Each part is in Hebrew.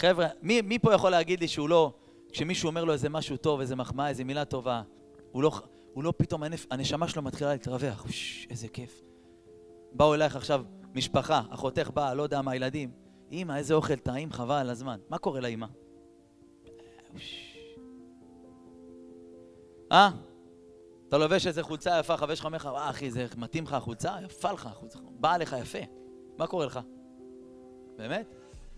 חבר'ה, מי פה יכול להגיד לי שהוא לא, כשמישהו אומר לו איזה משהו טוב, איזה מחמאה, איזה מילה טובה, הוא לא פתאום, הנשמה שלו מתחילה להתרווח, איזה כיף. באו אלייך עכשיו משפחה, אחותך באה, לא יודע מה, הילדים, אמא, איזה אוכל טעים, חבל על הזמן. מה קורה לאמא? אתה לובש איזה חולצה יפה, חבר שלך אומר לך, אחי, זה מתאים לך החולצה? יפה לך החולצה, באה לך יפה. מה קורה לך? באמת?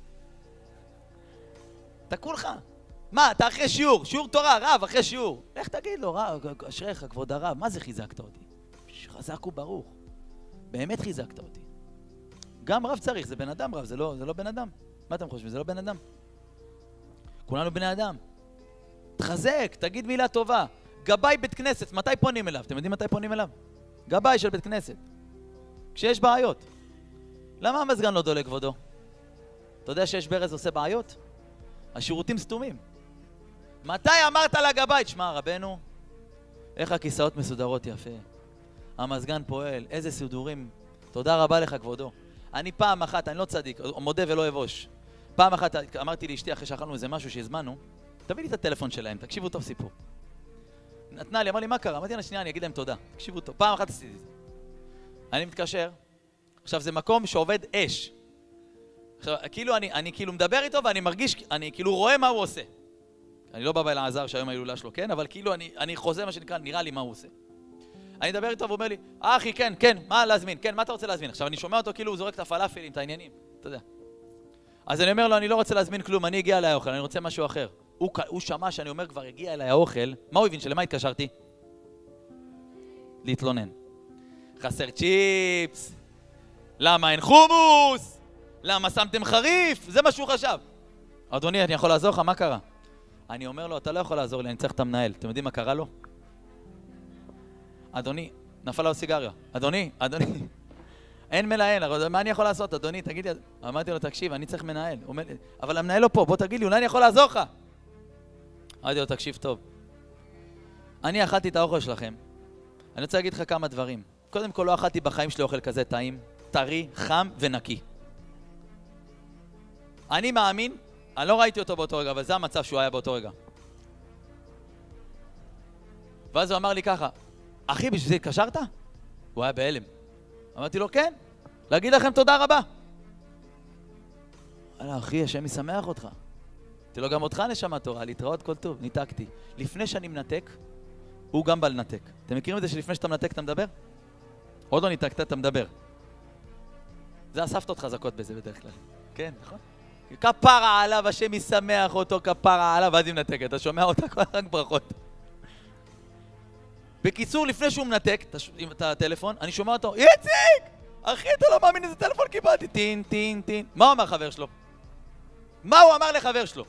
תקעו לך. מה, אתה אחרי שיעור תורה, רב, אחרי שיעור. איך תגיד לו, רב, אשריך, כבוד הרב, מה זה חיזקת אותי? חזק וברוך. באמת חיזקת אותי. גם רב צריך, זה בן אדם רב, זה לא בן אדם. מה אתם חושבים? זה לא בן אדם. כולנו בני אדם. תחזק, תגיד מילה טובה. גבאי בית כנסת, מתי פונים אליו? אתם יודעים מתי פונים אליו? גבאי של בית כנסת. כשיש בעיות. למה המזגן לא דולק, כבודו? אתה יודע שיש ברז עושה בעיות? השירותים סתומים. מתי אמרת לגבאי? תשמע, רבנו, איך הכיסאות מסודרות יפה. המזגן פועל, איזה סידורים. תודה רבה לך, כבודו. אני פעם אחת, אני לא צדיק, מודה ולא אבוש. פעם אחת אמרתי לאשתי אחרי שאכלנו איזה משהו שהזמנו, תביא לי את הטלפון שלהם, תקשיבו טוב סיפור. נתנה לי, אמר לי, מה קרה? אמרתי לה, שנייה, אני אגיד להם תודה. תקשיבו טוב. פעם אחת עשיתי את זה. אני מתקשר. עכשיו, זה מקום שעובד אש. עכשיו, כאילו, אני כאילו מדבר איתו ואני מרגיש, אני כאילו רואה מה הוא עושה. אני לא בא באלעזר שהיום ההילולה שלו, כן? אבל כאילו, אני חוזה מה שנקרא, נראה לי מה הוא עושה. אני מדבר איתו והוא אומר לי, אחי, כן, מה להזמין? כן, מה אתה רוצה להזמין? עכשיו, אני שומע אותו כאילו הוא זורק את הפלאפלים, את העניינים. אתה יודע. אז אני אומר לו, אני לא רוצה להזמין כלום, אני הגיע אליי האוכל, אני רוצה משהו אחר. הוא שמע שאני אומר, כבר הגיע אליי האוכל. מה הוא הבין? שלמה התקשרתי? להתלונן. חסר צ'יפס. למה אין חומוס? למה שמתם חריף? זה מה שהוא חשב. אדוני, אני יכול לעזור לך? מה קרה? אני אומר לו, אתה לא יכול לעזור לי, אני צריך את המנהל. אתם יודעים מה קרה לו? אדוני, נפל לו סיגריה. אדוני, אין מנהל, מה אני יכול לעשות? אדוני, תגיד לי, אמרתי לו, תקשיב, אני צריך מנהל. אבל המנהל לא פה, בוא תגיד לי, אולי אני יכול לעזור לך? אמרתי לו, תקשיב טוב. אני אכלתי את האוכל שלכם. אני רוצה להגיד לך כמה דברים. קודם כל, לא אכלתי בחיים שלי אוכל כזה טעים, טרי, חם ונקי. אני מאמין, אני לא ראיתי אותו באותו רגע, אבל זה המצב שהוא היה באותו רגע. ואז הוא אמר לי ככה, אחי, בשביל זה התקשרת? הוא היה בהלם. אמרתי לו, כן, להגיד לכם תודה רבה. אלא, אחי, השם ישמח אותך. אמרתי לו, גם אותך נשמה תורה, להתראות כל טוב, ניתקתי. לפני שאני מנתק, הוא גם בא לנתק. אתם מכירים את זה שלפני שאתה מנתק אתה מדבר? עוד לא ניתקת, אתה מדבר. זה הסבתות חזקות בזה בדרך כלל. כן, נכון? כפרה עליו, השם ישמח אותו, כפרה עליו, ואז היא מנתקת. אתה שומע אותה כל רק ברכות. בקיצור, לפני שהוא מנתק את הטלפון, אני שומע אותו, איציק! אחי, אתה לא מאמין איזה טלפון קיבלתי. טין, טין, טין. מה הוא אמר חבר שלו? מה הוא אמר לחבר שלו?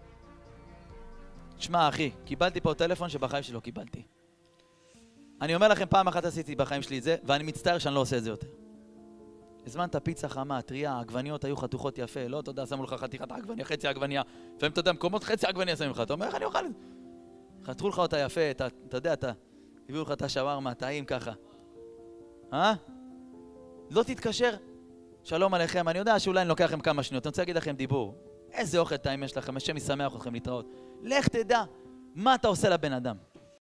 תשמע, אחי, קיבלתי פה טלפון שבחיים שלי לא קיבלתי. אני אומר לכם, פעם אחת עשיתי בחיים שלי את זה, ואני מצטער שאני לא עושה את זה יותר. הזמנת פיצה חמה, טריה, העגבניות היו חתוכות יפה, לא, אתה יודע, שמו לך חתיכת עגבניה, חצי עגבניה, לפעמים אתה יודע, מקומות חצי עגבניה שמים לך, אתה אומר, איך אני אוכל את זה? חתכו לך אותה יפה, אתה יודע, הביאו לך את השווארמה, טעים ככה. לא תתקשר, שלום עליכם, אני יודע שאולי אני לוקח לכם כמה שניות, אני רוצה להגיד לכם דיבור. איזה אוכל טעים יש לכם, השם ישמח אתכם להתראות. לך תדע, מה אתה עושה לבן אדם?